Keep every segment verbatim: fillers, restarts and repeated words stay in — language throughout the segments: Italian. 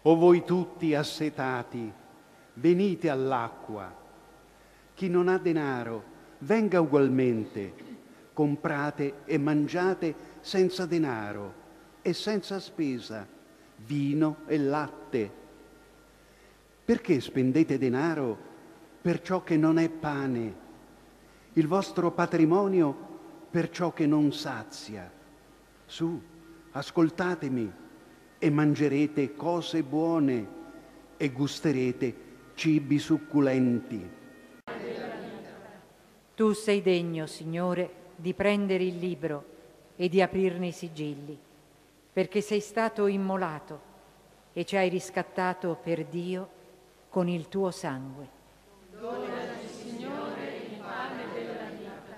O voi tutti assetati, venite all'acqua. Chi non ha denaro, venga ugualmente. Comprate e mangiate senza denaro e senza spesa, vino e latte. Perché spendete denaro per ciò che non è pane, il vostro patrimonio per ciò che non sazia? Su, ascoltatemi e mangerete cose buone e gusterete cibi succulenti. Tu sei degno, Signore, di prendere il libro e di aprirne i sigilli, perché sei stato immolato e ci hai riscattato per Dio con il tuo sangue. Donaci, Signore, il pane della vita.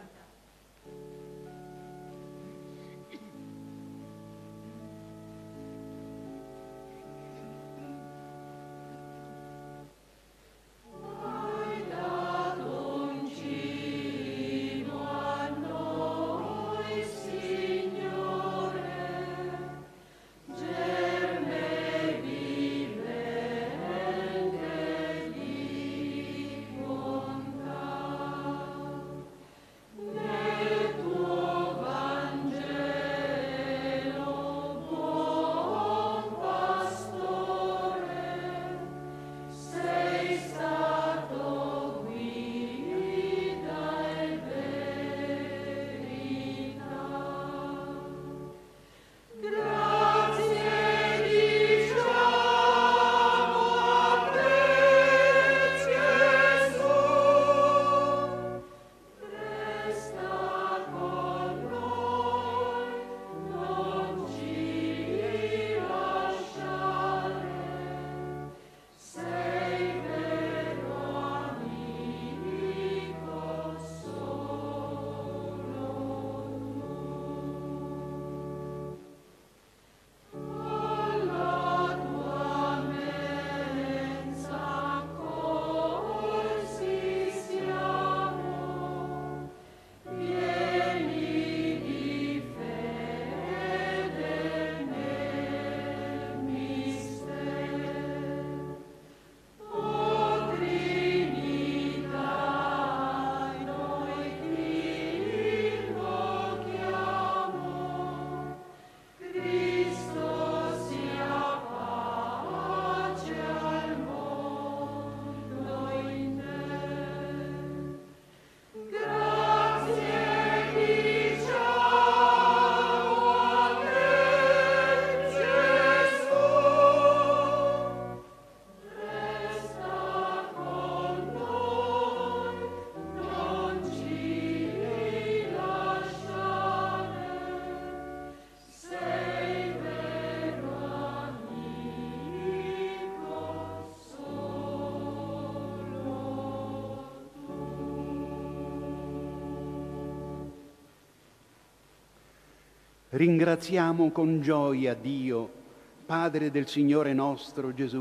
Ringraziamo con gioia Dio, Padre del Signore nostro Gesù,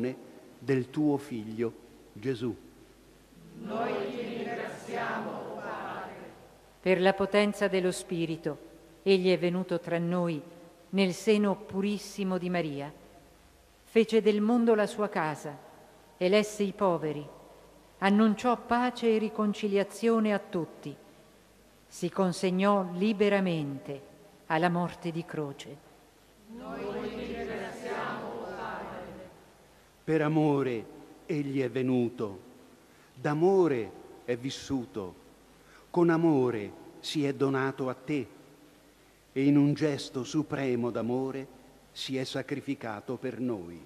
del tuo Figlio Gesù. Noi ti ringraziamo, Padre. Per la potenza dello Spirito, egli è venuto tra noi nel seno purissimo di Maria. Fece del mondo la sua casa, elesse i poveri, annunciò pace e riconciliazione a tutti, si consegnò liberamente alla morte di croce. Noi ti ringraziamo, Padre. Per amore egli è venuto, d'amore è vissuto, con amore si è donato a te e in un gesto supremo d'amore si è sacrificato per noi.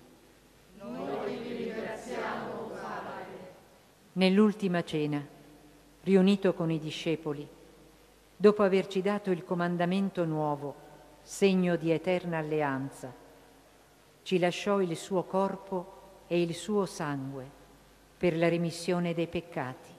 Noi ti ringraziamo, Padre. Nell'ultima cena, riunito con i discepoli, dopo averci dato il comandamento nuovo, segno di eterna alleanza, ci lasciò il suo corpo e il suo sangue per la remissione dei peccati.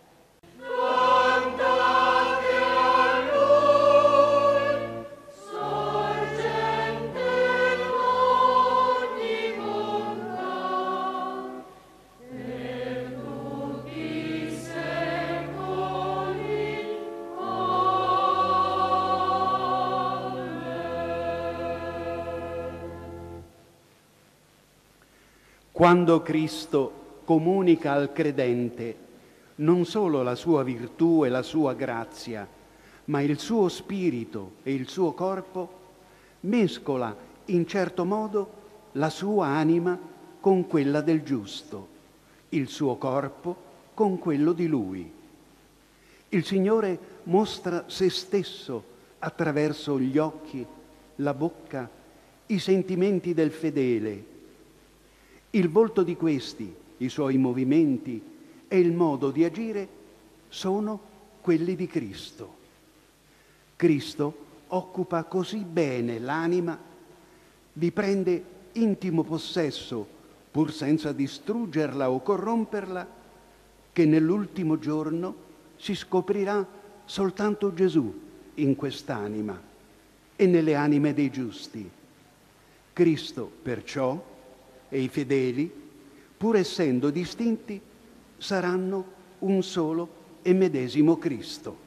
Quando Cristo comunica al credente non solo la sua virtù e la sua grazia, ma il suo spirito e il suo corpo, mescola in certo modo la sua anima con quella del giusto, il suo corpo con quello di lui. Il Signore mostra se stesso attraverso gli occhi, la bocca, i sentimenti del fedele. Il volto di questi, i suoi movimenti e il modo di agire sono quelli di Cristo. Cristo occupa così bene l'anima, vi prende intimo possesso, pur senza distruggerla o corromperla, che nell'ultimo giorno si scoprirà soltanto Gesù in quest'anima e nelle anime dei giusti. Cristo, perciò, e i fedeli, pur essendo distinti, saranno un solo e medesimo Cristo.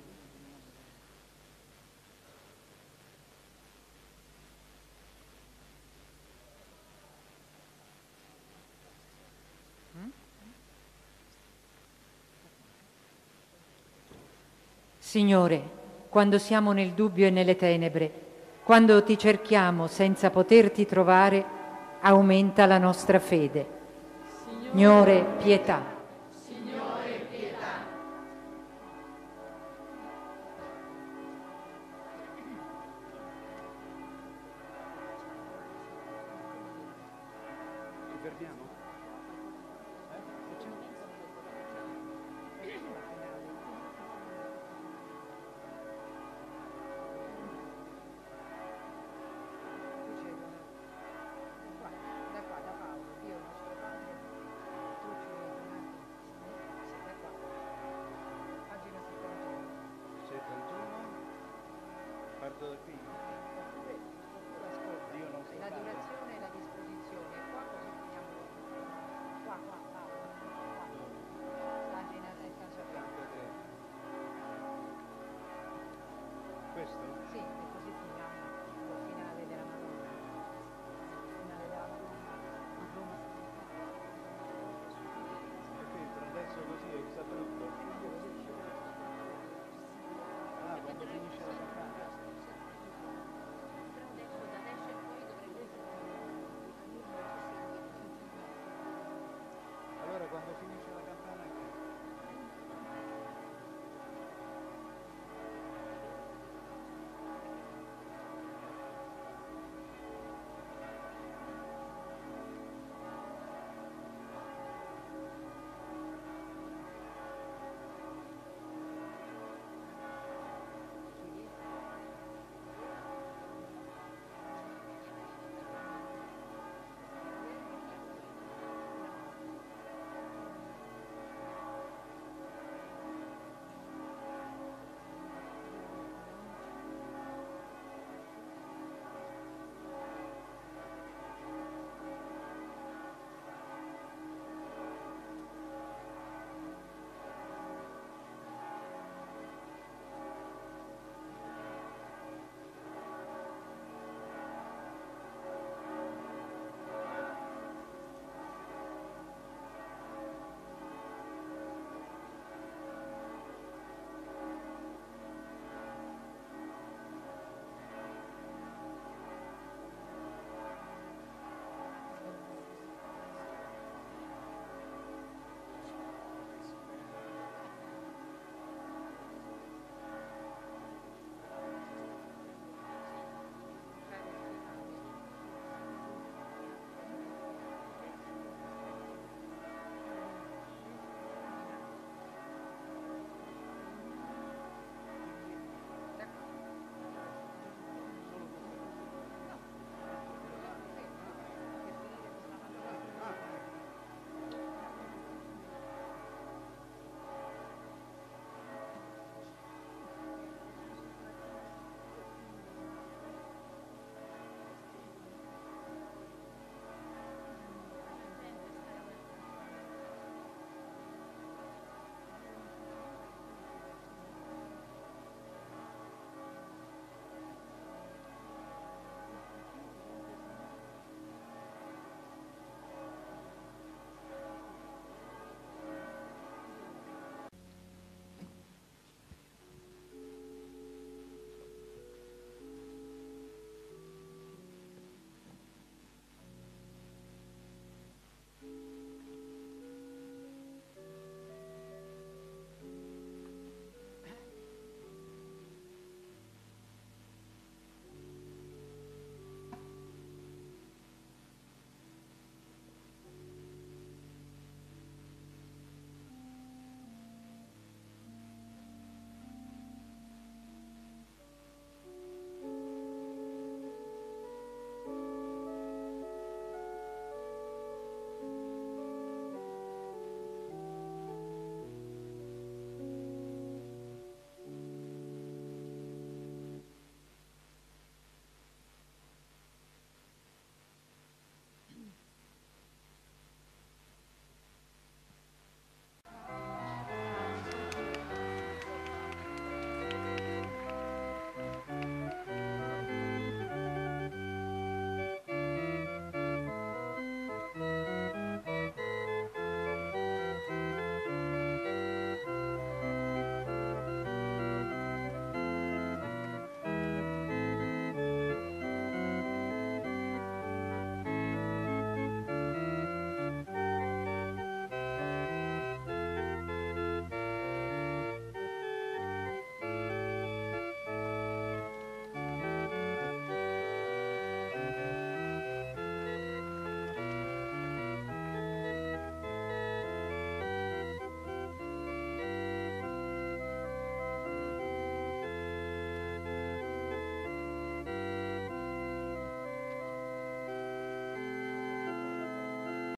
Signore, quando siamo nel dubbio e nelle tenebre, quando ti cerchiamo senza poterti trovare, aumenta la nostra fede. Signore, pietà. Signore, pietà. Ci fermiamo? Parto da qui. Io non so La fare. durazione e la disposizione. Qua così finiamo. Qua, qua, qua. qua. Pagina settantatré. Questo? Sì.